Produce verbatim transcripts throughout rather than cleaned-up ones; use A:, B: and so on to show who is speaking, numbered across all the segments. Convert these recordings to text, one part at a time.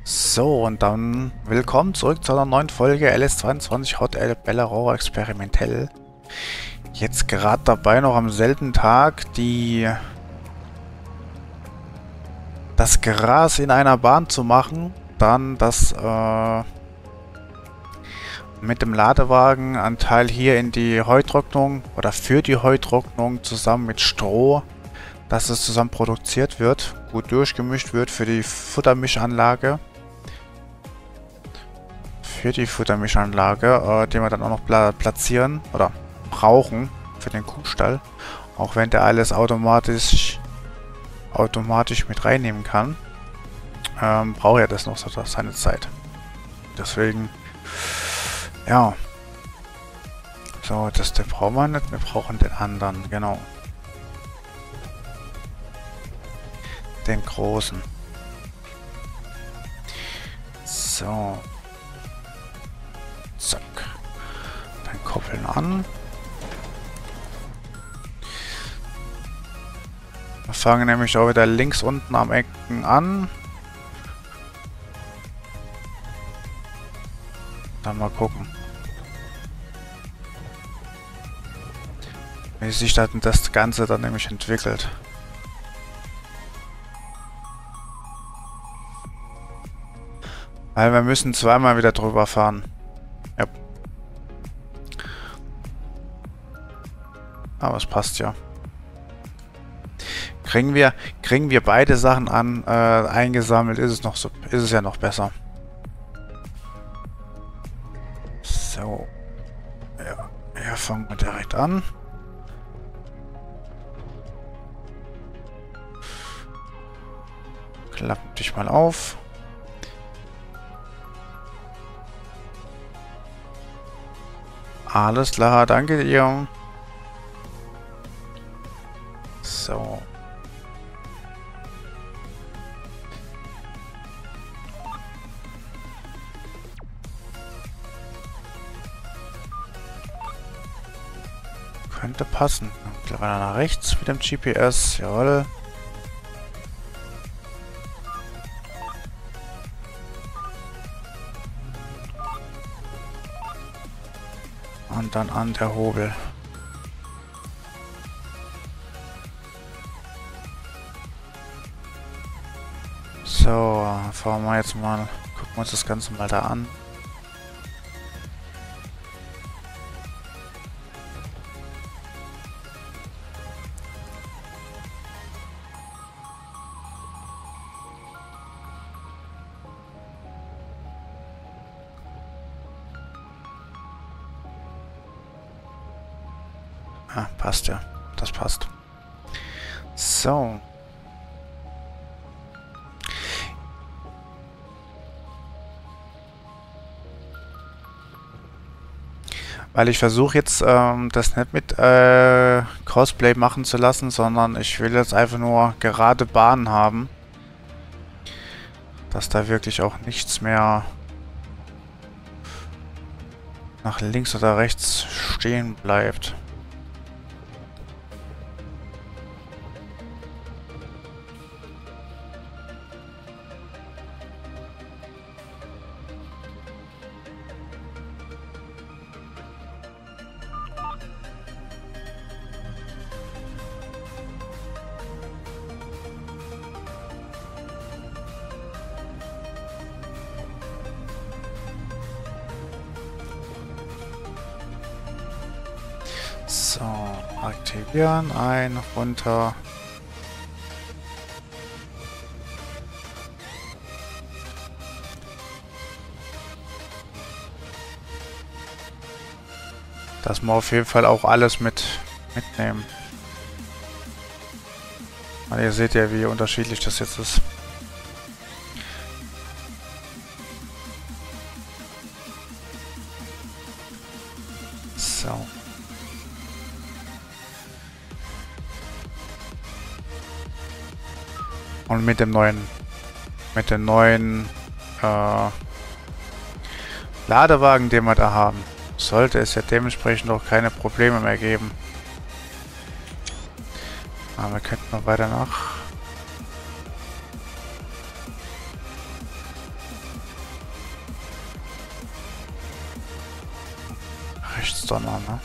A: So, und dann willkommen zurück zu einer neuen Folge L S zweiundzwanzig Hot El Bellarora Experimentell. Jetzt gerade dabei, noch am selben Tag die das Gras in einer Bahn zu machen, dann das äh, mit dem Ladewagen ein Teil hier in die Heutrocknung oder für die Heutrocknung zusammen mit Stroh, dass es zusammen produziert wird, gut durchgemischt wird für die Futtermischanlage. Für die Futtermischanlage, äh, die wir dann auch noch pla platzieren oder brauchen für den Kuhstall. Auch wenn der alles automatisch automatisch mit reinnehmen kann, ähm, braucht er das noch so seine Zeit. Deswegen, ja. So, das der brauchen wir nicht, wir brauchen den anderen, genau. Den großen. So. Zack. Dann koppeln an. Wir fangen nämlich auch wieder links unten am Ecken an. Dann mal gucken, wie sich das, das Ganze dann nämlich entwickelt. Weil wir müssen zweimal wieder drüber fahren. Ja. Aber es passt ja. Kriegen wir, kriegen wir beide Sachen an äh, eingesammelt, ist es noch so, ist es ja noch besser. So. Ja, hier fangen wir direkt an. Klapp dich mal auf. Alles klar, danke dir. So. Könnte passen. Gleich nach rechts mit dem G P S. Jawohl. Und dann an der Hobel. So, fahren wir jetzt mal, gucken wir uns das Ganze mal da an. Ah, passt ja. Das passt. So. Weil ich versuche jetzt ähm, das nicht mit äh, Crossplay machen zu lassen, sondern ich will jetzt einfach nur gerade Bahnen haben. Dass da wirklich auch nichts mehr nach links oder rechts stehen bleibt. So, aktivieren, ein, runter. Dass wir auf jeden Fall auch alles mit mitnehmen. Aber ihr seht ja, wie unterschiedlich das jetzt ist. So. Und mit dem neuen, mit dem neuen äh, Ladewagen, den wir da haben, sollte es ja dementsprechend auch keine Probleme mehr geben. Aber wir könnten noch weiter nach. Donner, ne?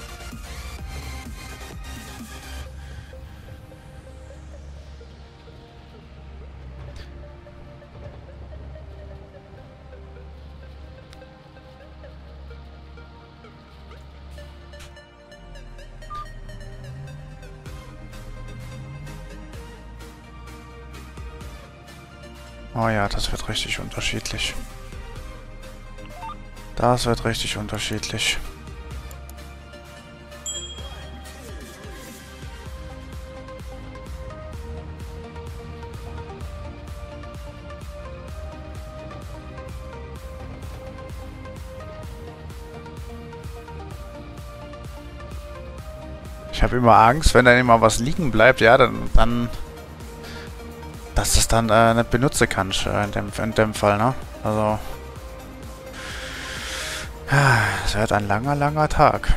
A: Oh ja, das wird richtig unterschiedlich. Das wird richtig unterschiedlich. Ich habe immer Angst, wenn dann immer was liegen bleibt, ja, dann, dann dass das dann äh, nicht benutzen kann in dem, in dem Fall, ne? Also, es wird ein langer, langer Tag.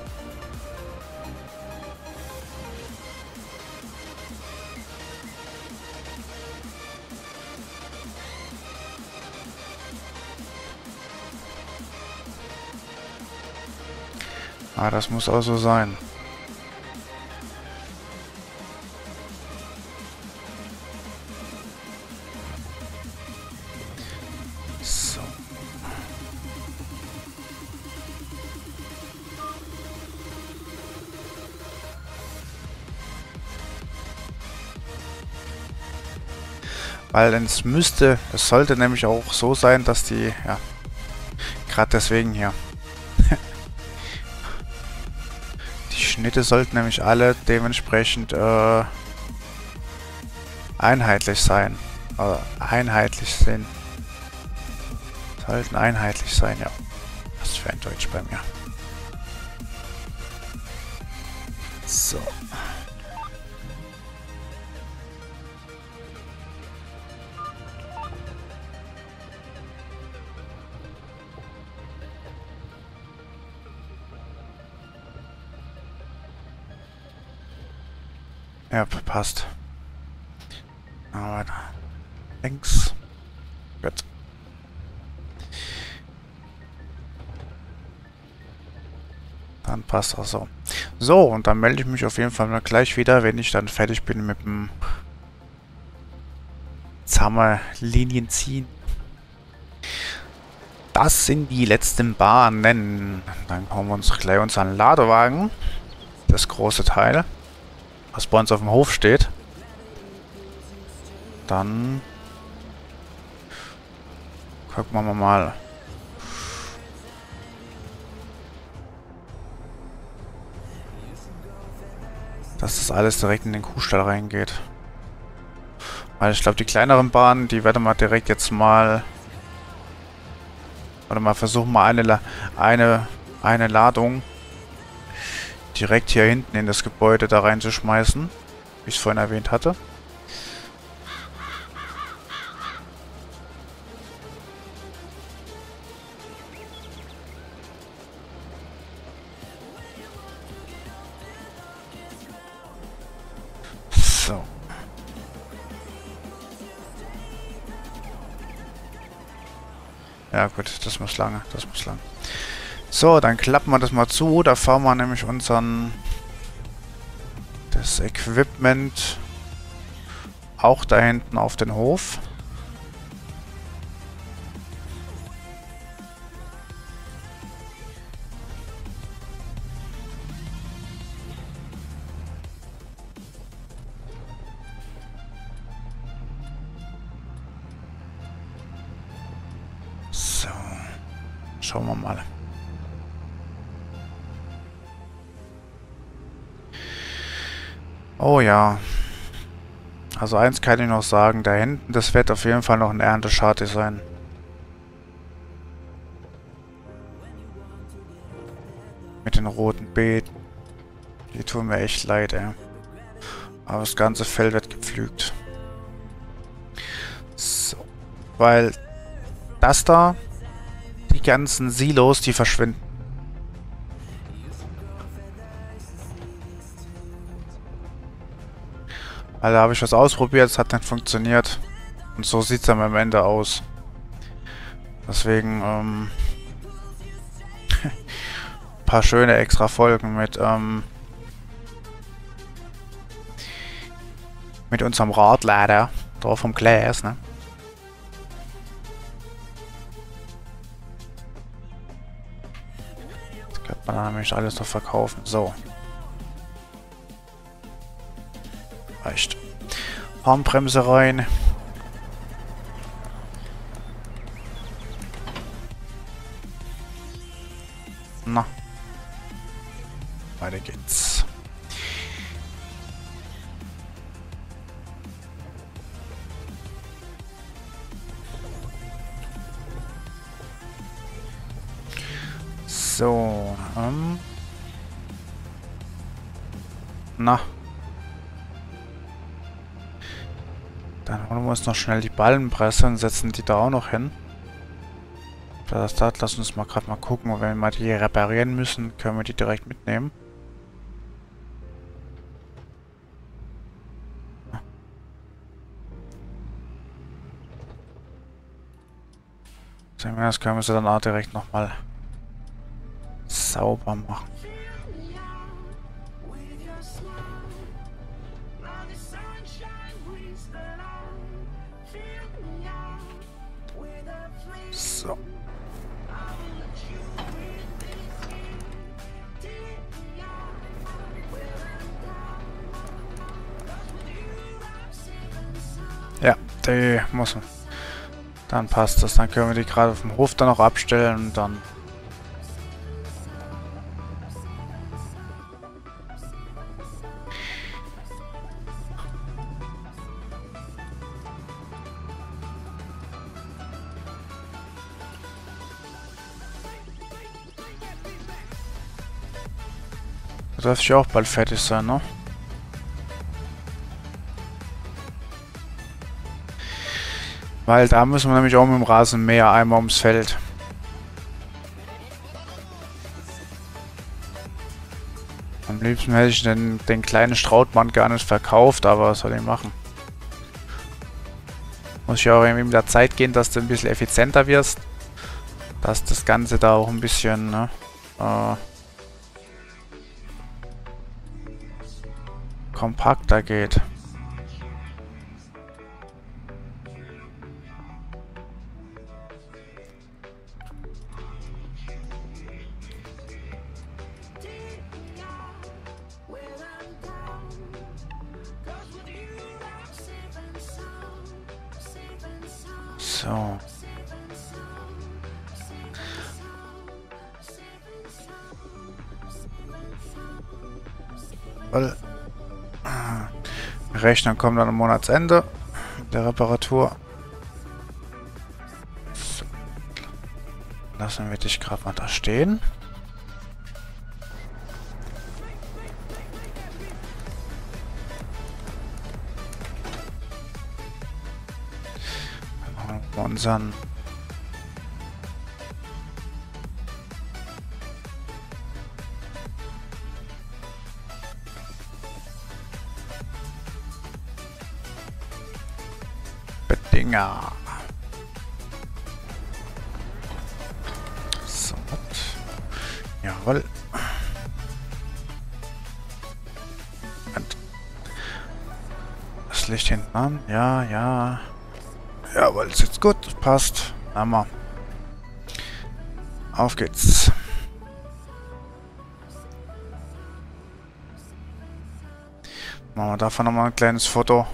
A: Ah, das muss auch so sein. So. Weil es müsste, es sollte nämlich auch so sein, dass die, ja, gerade deswegen hier. Die Schnitte sollten nämlich alle dementsprechend äh, einheitlich sein. Oder einheitlich sind. Sollten einheitlich sein, ja. Was für ein Deutsch bei mir. So. Ja, passt. Aber links. Gut. Dann passt auch so. So, und dann melde ich mich auf jeden Fall mal gleich wieder, wenn ich dann fertig bin mit dem Linien ziehen. Das sind die letzten Bahnen. Dann kommen wir uns gleich unseren Ladewagen. Das große Teil, was bei uns auf dem Hof steht. Dann gucken wir mal. Dass das alles direkt in den Kuhstall reingeht. Weil ich glaube, die kleineren Bahnen, die werden wir direkt jetzt mal... Oder mal versuchen, mal eine, eine, eine Ladung direkt hier hinten in das Gebäude da reinzuschmeißen. Wie ich es vorhin erwähnt hatte. So. Ja gut, das muss lange, das muss lang. So, dann klappen wir das mal zu. Da fahren wir nämlich unseren... das Equipment auch da hinten auf den Hof. So, schauen wir mal. Oh ja. Also eins kann ich noch sagen, da hinten, das wird auf jeden Fall noch ein Erntescharte sein. Mit den roten Beeten. Die tun mir echt leid, ey. Aber das ganze Feld wird gepflügt. So. Weil das da, die ganzen Silos, die verschwinden. Also habe ich was ausprobiert, es hat nicht funktioniert. Und so sieht es dann am Ende aus. Deswegen, ähm... paar schöne extra Folgen mit, ähm, mit unserem Radlader, da vom Glas, ne? Das könnte man dann nämlich alles noch verkaufen. So. Reicht. Handbremse rein. Na. Weiter geht's. So, ähm. Na. Dann holen wir uns noch schnell die Ballenpresse und setzen die da auch noch hin. Das da, lass uns mal gerade mal gucken, wenn wir mal die reparieren müssen, können wir die direkt mitnehmen. Das können wir sie dann auch direkt nochmal sauber machen. So. Ja, die muss man. Dann passt das. Dann können wir die gerade auf dem Hof dann noch abstellen und dann. Das dürfte ja auch bald fertig sein, ne? Weil da müssen wir nämlich auch mit dem Rasenmäher einmal ums Feld. Am liebsten hätte ich den, den kleinen Strautmann gar nicht verkauft, aber was soll ich machen? Muss ich auch irgendwie mit der Zeit gehen, dass du ein bisschen effizienter wirst. Dass das Ganze da auch ein bisschen, ne, äh, kompakter geht. So. Weil Rechnung kommt dann am Monatsende der Reparatur. So. Lassen wir dich gerade mal da stehen. Dann haben wir unseren Bedinger. So. Jawohl. Und das Licht hinten an. Ja, ja. Jawohl, ist jetzt gut. Passt. Hammer. Auf geht's. Machen wir davon nochmal ein kleines Foto.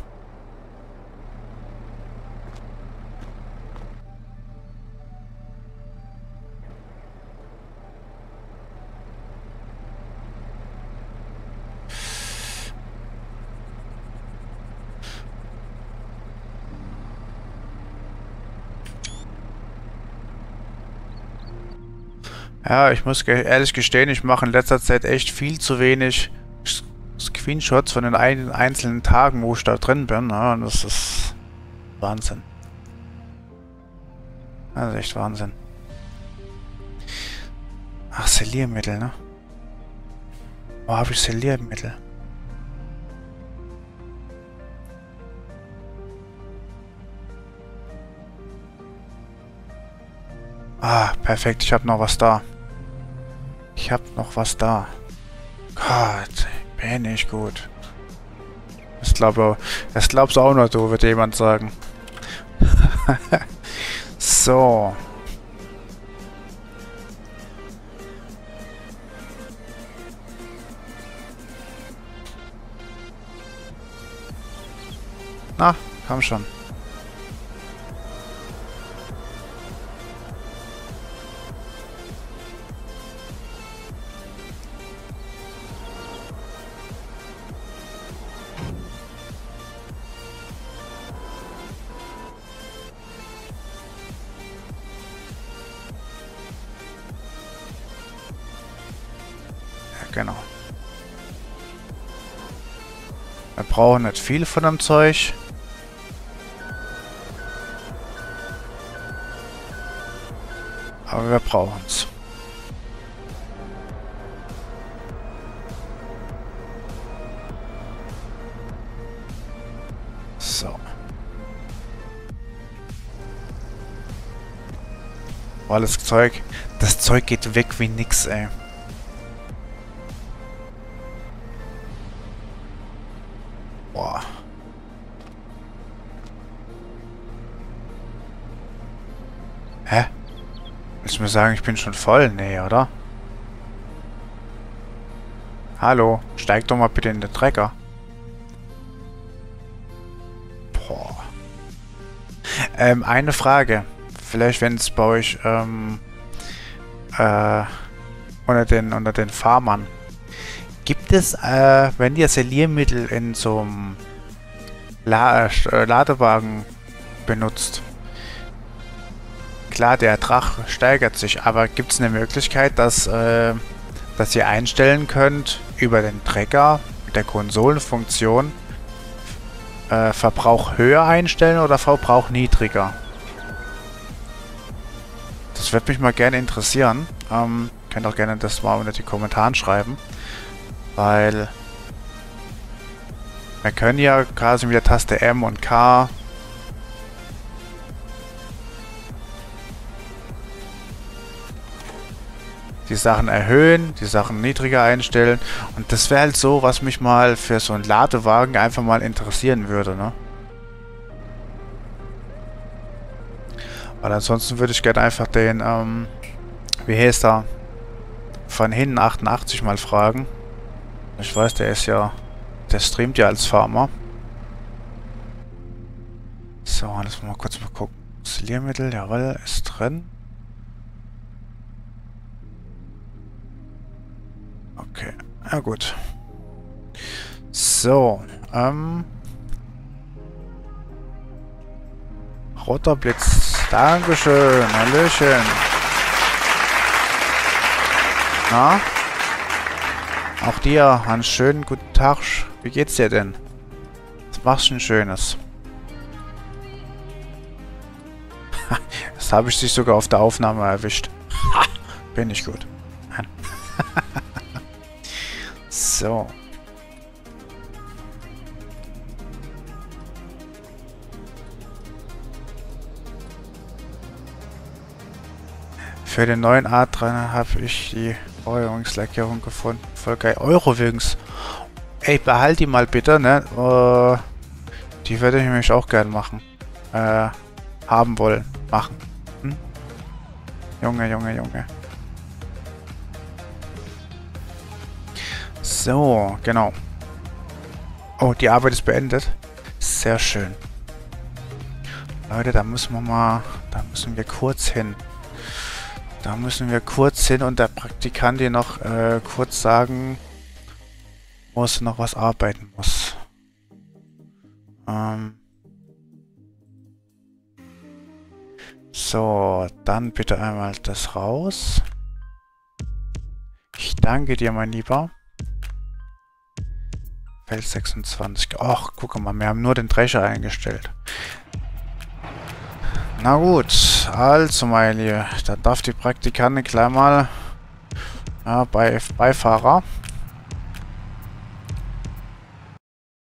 A: Ja, ich muss ge ehrlich gestehen, ich mache in letzter Zeit echt viel zu wenig Screenshots von den ein einzelnen Tagen, wo ich da drin bin. Ja, und das ist Wahnsinn. Das ist echt Wahnsinn. Ach, Seliermittel, ne? Wo habe ich Seliermittel? Ah, perfekt, ich habe noch was da. Ich hab noch was da. Gott, bin ich gut. Das glaube das glaubst du auch nur du, wird jemand sagen. So. Na, komm schon. Genau. Wir brauchen nicht viel von dem Zeug. Aber wir brauchen es. So. Boah, das Zeug, das Zeug geht weg wie nix, ey. Boah. Hä? Willst du mir sagen, ich bin schon voll? Nee, oder? Hallo, steig doch mal bitte in den Trecker. Boah. Ähm, eine Frage. Vielleicht, wenn es bei euch, ähm, äh, unter den, unter den Farmern. Gibt es, äh, wenn ihr Seliermittel in so einem La äh, Ladewagen benutzt, klar, der Ertrag steigert sich, aber gibt es eine Möglichkeit, dass, äh, dass ihr einstellen könnt über den Trecker mit der Konsolenfunktion äh, Verbrauch höher einstellen oder Verbrauch niedriger? Das würde mich mal gerne interessieren. Ähm, könnt auch gerne das mal unter die Kommentare schreiben. Weil wir können ja quasi mit der Taste M und K die Sachen erhöhen, die Sachen niedriger einstellen. Und das wäre halt so, was mich mal für so einen Ladewagen einfach mal interessieren würde, ne? Weil ansonsten würde ich gerne einfach den, ähm, wie heißt er, von hinten achtundachtzig mal fragen. Ich weiß, der ist ja, der streamt ja als Farmer. So, lass mal kurz mal gucken. Seliermittel, jawohl, ist drin. Okay, ja gut. So, ähm... Roter Blitz. Dankeschön, Hallöchen. Na? Auch dir einen schönen guten Tag. Wie geht's dir denn? Was machst du denn Schönes? Das habe ich dich sogar auf der Aufnahme erwischt. Bin ich gut. So. Für den neuen A drei habe ich die Feuerungslackierung gefunden. Voll geil. Eurowings. Ey, behalt die mal bitte, ne? Uh, die würde ich nämlich auch gern machen. Äh, haben wollen. Machen. Hm? Junge, Junge, Junge. So, genau. Oh, die Arbeit ist beendet. Sehr schön. Leute, da müssen wir mal... Da müssen wir kurz hin. Da müssen wir kurz hin und der Praktikant dir noch äh, kurz sagen, wo es noch was arbeiten muss. Ähm so, dann bitte einmal das raus. Ich danke dir, mein Lieber. Feld sechsundzwanzig. Ach, guck mal, wir haben nur den Drescher eingestellt. Na gut, also mein Lieber, da darf die Praktikantin gleich mal ja, bei Beifahrer.